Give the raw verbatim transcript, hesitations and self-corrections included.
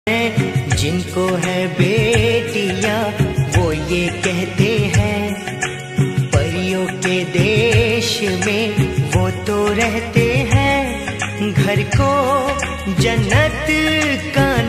जिनको है बेटियां वो ये कहते हैं, परियों के देश में वो तो रहते हैं, घर को जन्नत का